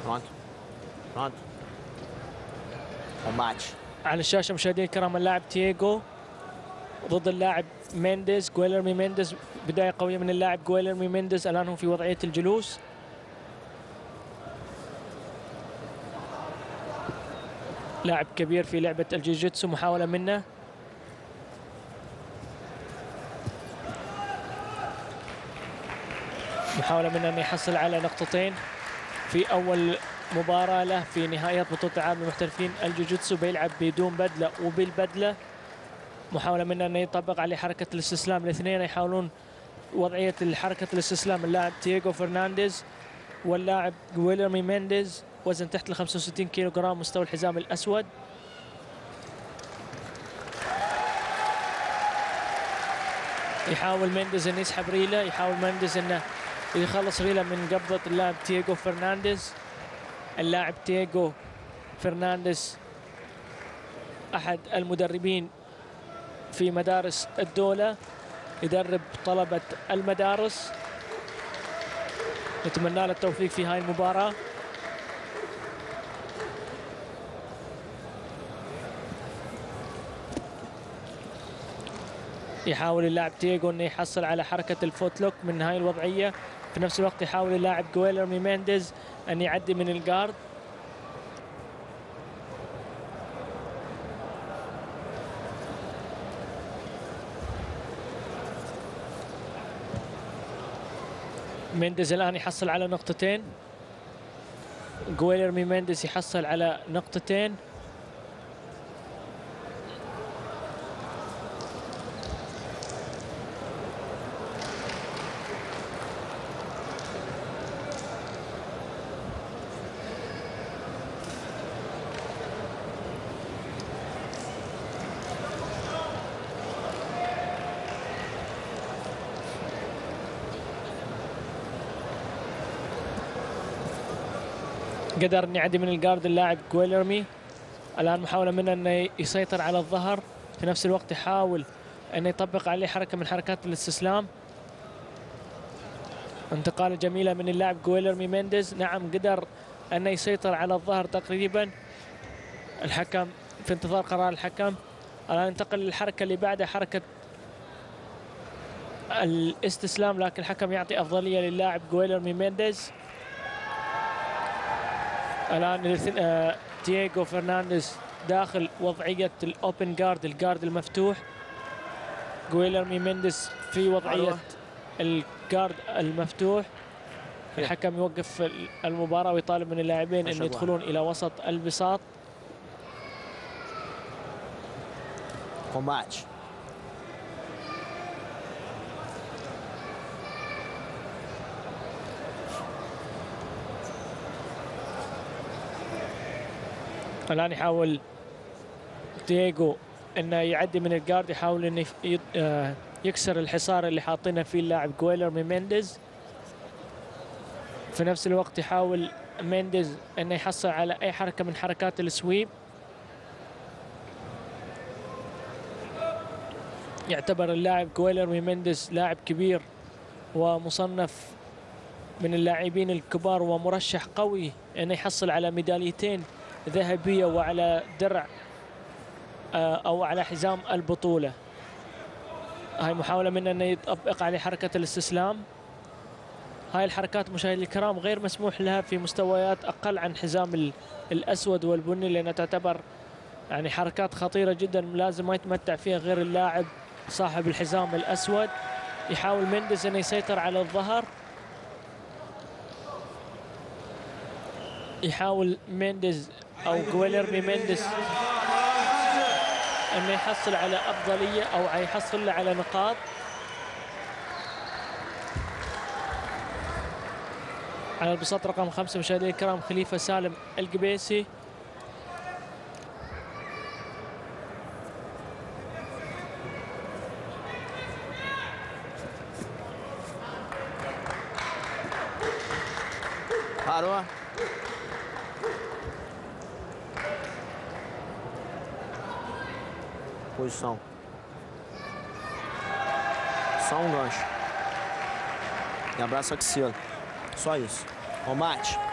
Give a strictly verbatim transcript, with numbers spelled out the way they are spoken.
فرونت فرونت وماتش. على الشاشه مشاهدينا الكرام اللاعب تييغو ضد اللاعب مينديز، جويلرمي مينديز. بدايه قويه من اللاعب جويلرمي مينديز، الان هو في وضعيه الجلوس. لاعب كبير في لعبه الجيجيتسو، محاوله منه. محاوله منه ان يحصل على نقطتين في اول مباراة له في نهائيات بطولة العالم للمحترفين الجوجيتسو. بيلعب بدون بدلة وبالبدلة. محاولة منه أن يطبق عليه حركة الاستسلام. الاثنين يحاولون وضعية حركة الاستسلام، اللاعب تييغو فرنانديز واللاعب جويلرمي مينديز. وزن تحت ال خمسة وستين كيلو جرام، مستوى الحزام الأسود. يحاول مينديز أن يسحب ريله، يحاول مينديز أنه يخلص ريله من قبضة اللاعب تييغو فرنانديز. اللاعب تييغو فرنانديز أحد المدربين في مدارس الدولة، يدرب طلبة المدارس. نتمنى له التوفيق في هاي المباراة. يحاول اللاعب تييغو أنه يحصل على حركة الفوتلوك من هاي الوضعية. في نفس الوقت يحاول اللاعب جويلرمي مينديز أن يعدي من الجارد. مينديز الآن يحصل على نقطتين، جويلرمي مينديز يحصل على نقطتين. قدر ان يعدي من الجارد اللاعب جويلرمي. الان محاوله منه انه يسيطر على الظهر، في نفس الوقت يحاول انه يطبق عليه حركه من حركات الاستسلام. انتقاله جميله من اللاعب جويلرمي مينديز. نعم قدر انه يسيطر على الظهر تقريبا. الحكم في انتظار قرار الحكم. الان ينتقل للحركه اللي بعدها، حركه الاستسلام، لكن الحكم يعطي افضليه للاعب جويلرمي مينديز. الان آه تييغو فرنانديز داخل وضعيه الاوبن جارد، الجارد المفتوح. جويلرمي مينديز في وضعيه الجارد المفتوح. الحكم يوقف المباراه ويطالب من اللاعبين ان يدخلون الى وسط البساط. وماتش. الآن يحاول تييغو انه يعدي من الجارد، يحاول انه يكسر الحصار اللي حاطينه فيه اللاعب جويلرمي مينديز. في نفس الوقت يحاول مينديز انه يحصل على اي حركه من حركات السويب. يعتبر اللاعب جويلرمي مينديز لاعب كبير ومصنف من اللاعبين الكبار ومرشح قوي انه يحصل على ميداليتين ذهبية وعلى درع أو على حزام البطولة. هاي محاولة منه أنه يطبق عليه حركة الاستسلام. هاي الحركات مشاهدي الكرام غير مسموح لها في مستويات أقل عن حزام الأسود والبني، لأنها تعتبر يعني حركات خطيرة جدا، لازم ما يتمتع فيها غير اللاعب صاحب الحزام الأسود. يحاول مينديز أنه يسيطر على الظهر. يحاول مينديز أو جويلرمي مينديز أنه يحصل على أفضلية أو يحصل له على نقاط. على البساط رقم خمسة مشاهدينا الكرام خليفة سالم القبيسي. Parou. Posição. Só um gancho. E abraço a axila. Só isso. Combate.